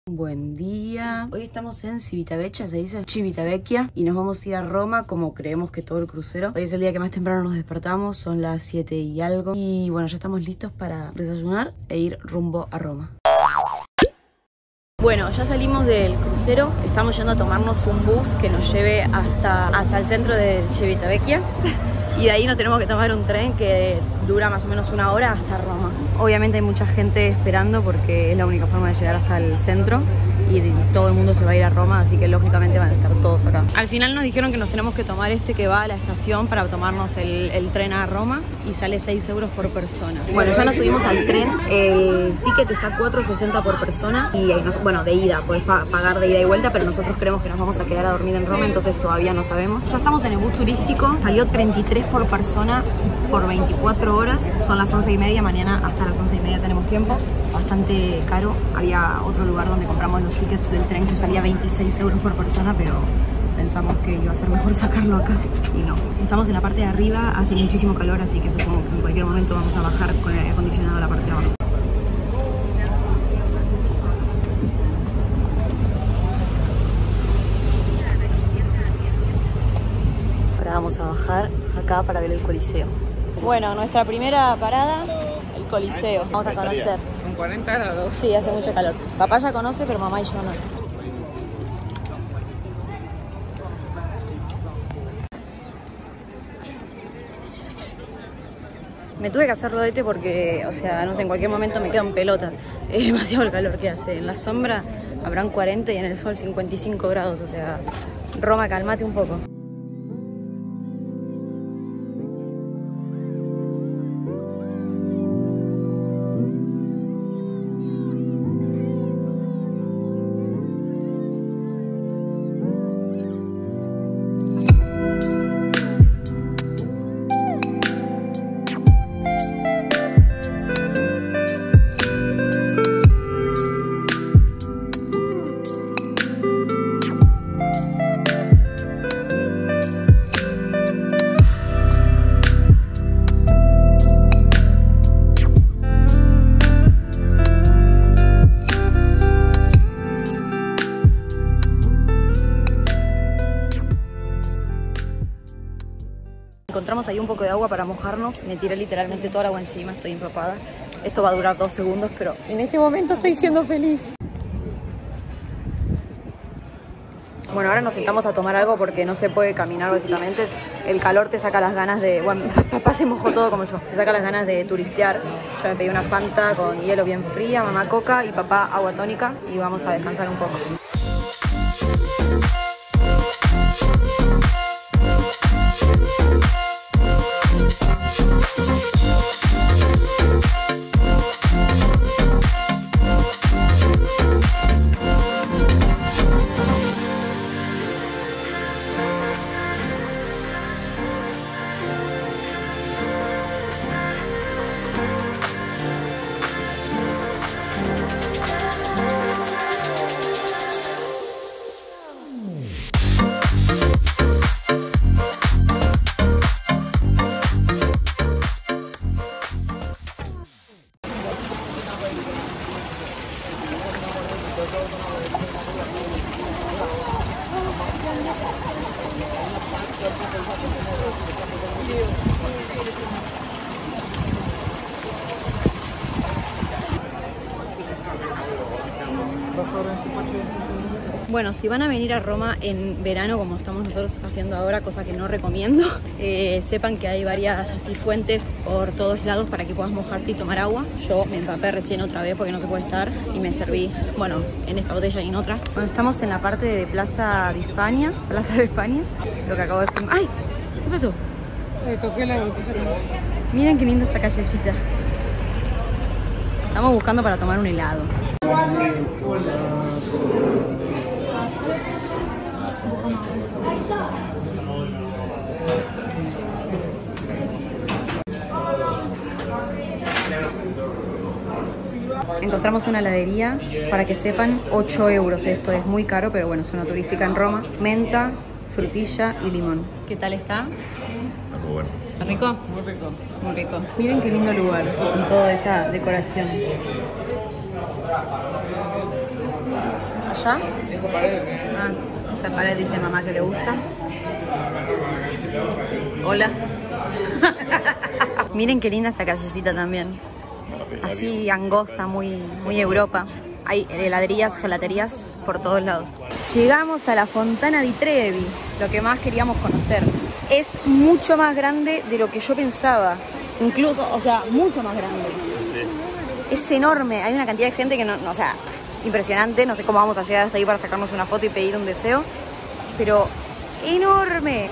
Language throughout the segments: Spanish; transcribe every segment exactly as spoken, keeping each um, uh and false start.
Buen día. Hoy estamos en Civitavecchia, se dice Civitavecchia, y nos vamos a ir a Roma como creemos que todo el crucero. Hoy es el día que más temprano nos despertamos, son las siete y algo. Y bueno, ya estamos listos para desayunar e ir rumbo a Roma. Bueno, ya salimos del crucero, estamos yendo a tomarnos un bus que nos lleve hasta, hasta el centro de Civitavecchia. Y de ahí nos tenemos que tomar un tren que dura más o menos una hora hasta Roma. Obviamente hay mucha gente esperando porque es la única forma de llegar hasta el centro y todo el mundo se va a ir a Roma, así que lógicamente van a estar todos acá. Al final nos dijeron que nos tenemos que tomar este que va a la estación para tomarnos el, el tren a Roma y sale seis euros por persona. Bueno, ya nos subimos al tren, el ticket está cuatro sesenta por persona y nos, bueno, de ida, podés pagar de ida y vuelta, pero nosotros creemos que nos vamos a quedar a dormir en Roma, entonces todavía no sabemos. Ya estamos en el bus turístico, salió treinta y tres por persona por veinticuatro horas, son las once y media, mañana hasta las once y media tenemos tiempo, bastante caro. Había otro lugar donde compramos los tickets del tren que salía veintiséis euros por persona, pero pensamos que iba a ser mejor sacarlo acá y no. Estamos en la parte de arriba, hace muchísimo calor, así que supongo que en cualquier momento vamos a bajar con el aire acondicionado a la parte de abajo. Ahora vamos a bajar acá para ver el Coliseo. Bueno, nuestra primera parada, el Coliseo. Vamos a conocer. ¿Con cuarenta grados? Sí, hace mucho calor. Papá ya conoce, pero mamá y yo no. Me tuve que hacer rodete porque, o sea, no sé, en cualquier momento me quedo en pelotas. Es demasiado el calor que hace. En la sombra habrán cuarenta y en el sol cincuenta y cinco grados. O sea, Roma, calmate un poco. Encontramos ahí un poco de agua para mojarnos, me tiré literalmente toda el agua encima, estoy empapada. Esto va a durar dos segundos, pero en este momento estoy siendo feliz. Bueno, ahora nos sentamos a tomar algo porque no se puede caminar básicamente. El calor te saca las ganas de... Bueno, papá se mojó todo como yo. Te saca las ganas de turistear. Yo me pedí una Fanta con hielo bien fría, mamá coca y papá agua tónica y vamos a descansar un poco. Bueno, si van a venir a Roma en verano, como estamos nosotros haciendo ahora, cosa que no recomiendo, eh, sepan que hay varias así fuentes por todos lados para que puedas mojarte y tomar agua. Yo me empapé recién otra vez porque no se puede estar y me serví, bueno, en esta botella y en otra. Bueno, estamos en la parte de Plaza de España, Plaza de España, lo que acabo de filmar. ¡Ay! ¿Qué pasó? Le toqué la botella. Miren qué linda esta callecita. Estamos buscando para tomar un helado. Encontramos una heladería, para que sepan, ocho euros. Esto es muy caro, pero bueno, es una turística en Roma. Menta, frutilla y limón. ¿Qué tal está? Está muy bueno. ¿Está rico? Muy rico. Muy rico. Miren qué lindo lugar, con toda esa decoración. allá? Esa pared. Ah, esa pared dice mamá que le gusta. Hola. Miren qué linda esta callecita también. Así angosta, muy, muy Europa. Hay heladerías, gelaterías por todos lados. Llegamos a la Fontana di Trevi, lo que más queríamos conocer. Es mucho más grande de lo que yo pensaba. Incluso, o sea, mucho más grande. Sí. Es enorme. Hay una cantidad de gente que no, no, o sea, impresionante. No sé cómo vamos a llegar hasta ahí para sacarnos una foto y pedir un deseo. Pero enorme.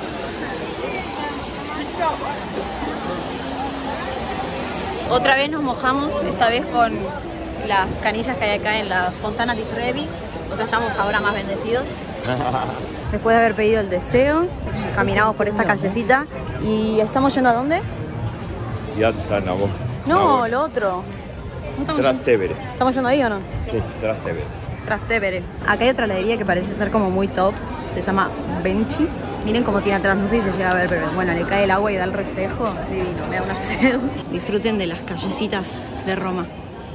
Otra vez nos mojamos, esta vez con las canillas que hay acá en la Fontana di Trevi. O sea, estamos ahora más bendecidos. Después de haber pedido el deseo, caminamos por esta callecita y estamos yendo ¿a dónde? Piazza Navona. No, lo otro. ¿No estamos Trastevere. Yendo? ¿Estamos yendo ahí o no? Sí, Trastevere. Trastevere. Acá hay otra heladería que parece ser como muy top. Se llama Benchi. Miren cómo tiene atrás, no sé si se llega a ver, pero bueno, le cae el agua y da el reflejo. Divino, me da una sed. Disfruten de las callecitas de Roma.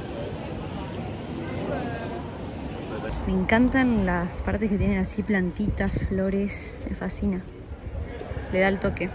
Me encantan las partes que tienen así plantitas, flores. Me fascina. Le da el toque.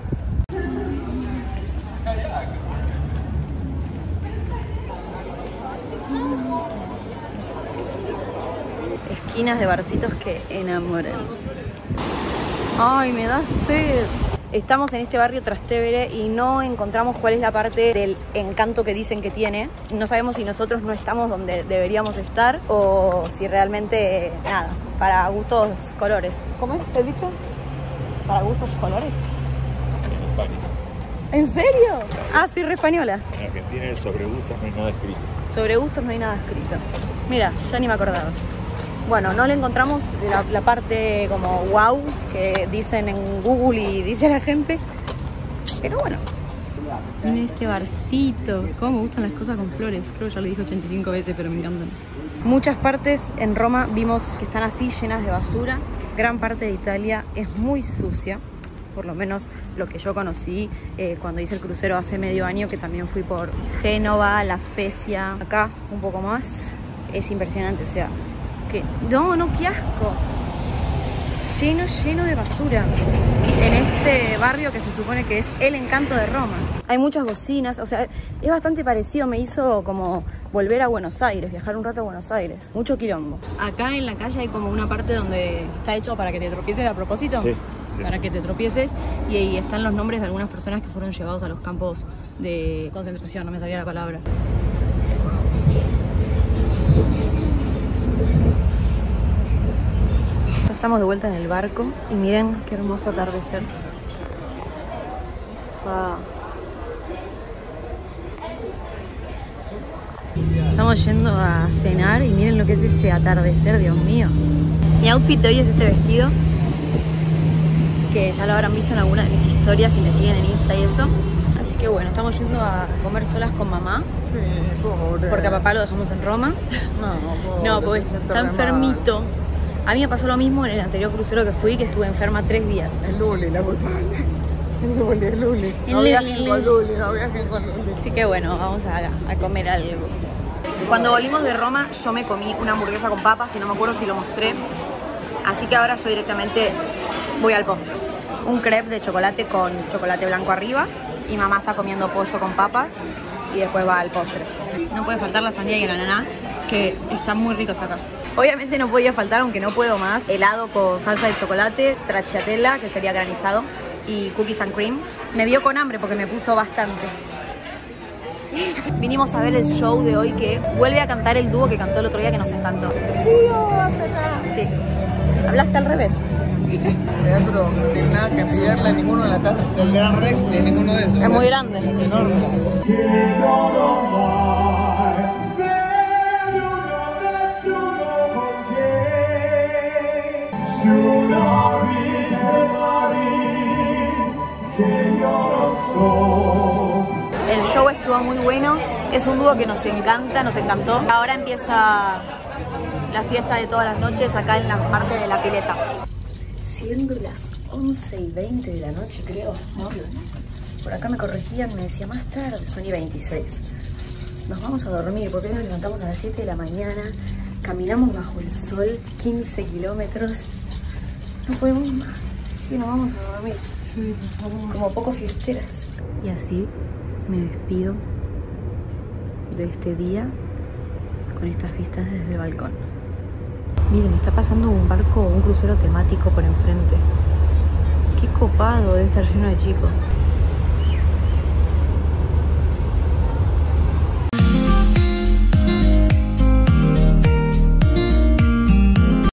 Esquinas de barcitos que enamoran. Ay, me da sed. Estamos en este barrio Trastevere y no encontramos cuál es la parte del encanto que dicen que tiene. No sabemos si nosotros no estamos donde deberíamos estar o si realmente, nada, para gustos colores. ¿Cómo es el dicho? ¿Para gustos colores? ¿En serio? Ah, soy re española. En Argentina sobre gustos no hay nada escrito. Sobre gustos no hay nada escrito. Mira, ya ni me acordaba. Bueno, no le encontramos la, la parte como wow que dicen en Google y dice la gente. Pero bueno. Miren este barcito. Cómo me gustan las cosas con flores. Creo que ya lo dije ochenta y cinco veces, pero me encantan. Muchas partes en Roma vimos que están así llenas de basura. Gran parte de Italia es muy sucia. Por lo menos lo que yo conocí eh, cuando hice el crucero hace medio año, que también fui por Génova, La Spezia. Acá un poco más. Es impresionante, o sea... que no, no, qué asco. Lleno, lleno de basura. En este barrio que se supone que es el encanto de Roma. Hay muchas bocinas, o sea, es bastante parecido. Me hizo como volver a Buenos Aires, viajar un rato a Buenos Aires. Mucho quilombo. Acá en la calle hay como una parte donde está hecho para que te tropieces a propósito. Sí. Sí. Para que te tropieces y ahí están los nombres de algunas personas que fueron llevados a los campos de concentración, no me salía la palabra. Estamos de vuelta en el barco y miren qué hermoso atardecer. Wow. Estamos yendo a cenar y miren lo que es ese atardecer, Dios mío. Mi outfit de hoy es este vestido, que ya lo habrán visto en alguna de mis historias y me siguen en Insta y eso. Así que bueno, estamos yendo a comer solas con mamá. Sí, pobre. Porque a papá lo dejamos en Roma. No, pobre. No, pues está enfermito. A mí me pasó lo mismo en el anterior crucero que fui, que estuve enferma tres días. Es Luli la culpable. Es Luli, es Luli. No El viajen Luli. con Luli, no viajen con Luli. Así que bueno, vamos a, a comer algo. Cuando volvimos de Roma, yo me comí una hamburguesa con papas, que no me acuerdo si lo mostré. Así que ahora yo directamente voy al postre. Un crepe de chocolate con chocolate blanco arriba. Y mamá está comiendo pollo con papas. Y después va al postre. No puede faltar la sandía y el ananá, que están muy ricos acá. Obviamente no podía faltar, aunque no puedo más, helado con salsa de chocolate, stracciatella, que sería granizado, y cookies and cream. Me vio con hambre porque me puso bastante. Vinimos a ver el show de hoy, que vuelve a cantar el dúo que cantó el otro día, que nos encantó. Sí. Hablaste al revés. Teatro, no tiene nada que envidiarle a ninguno de la casa del Gran Rex ni a ninguno de esos. Es muy grande. Enorme. El show estuvo muy bueno. Es un dúo que nos encanta, nos encantó. Ahora empieza la fiesta de todas las noches acá en la parte de la pileta. Siendo las once y veinte de la noche, creo, ¿no? Por acá me corregían, me decía más tarde, son y veintiséis. Nos vamos a dormir porque hoy nos levantamos a las siete de la mañana. Caminamos bajo el sol quince kilómetros. No podemos más. Así que nos vamos a dormir. Sí, por favor. Como poco fiesteras. Y así me despido de este día con estas vistas desde el balcón. Miren, está pasando un barco, un crucero temático por enfrente. Qué copado, debe estar lleno de chicos.